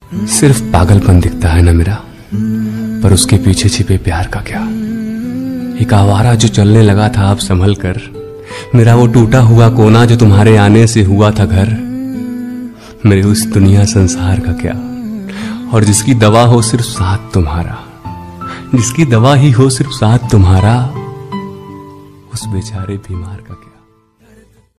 सिर्फ पागलपन दिखता है ना मेरा, पर उसके पीछे छिपे प्यार का क्या। एक आवारा जो चलने लगा था अब संभल कर, मेरा वो टूटा हुआ कोना जो तुम्हारे आने से हुआ था घर। मेरे उस दुनिया संसार का क्या, और जिसकी दवा हो सिर्फ साथ तुम्हारा, जिसकी दवा ही हो सिर्फ साथ तुम्हारा, उस बेचारे बीमार का क्या।